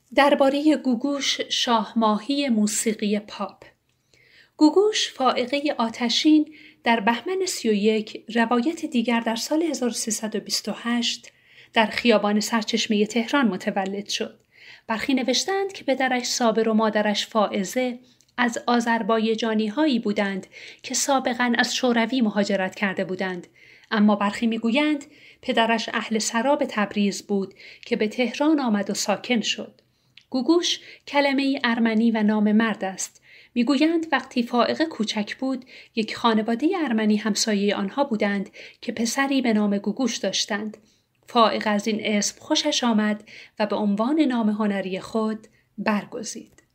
درباره گوگوش شاهماهی موسیقی پاپ. گوگوش فائقه آتشین در بهمن 31 روایت دیگر در سال 1328 در خیابان سرچشمه تهران متولد شد. برخی نوشتند که پدرش صابر و مادرش فائزه از آذربایجانی هایی بودند که سابقاً از شوروی مهاجرت کرده بودند، اما برخی میگویند پدرش اهل سراب تبریز بود که به تهران آمد و ساکن شد. گوگوش کلمه ارمنی و نام مرد است. میگویند وقتی فائقه کوچک بود، یک خانواده ارمنی همسایه آنها بودند که پسری به نام گوگوش داشتند. فائقه از این اسم خوشش آمد و به عنوان نام هنری خود برگزید.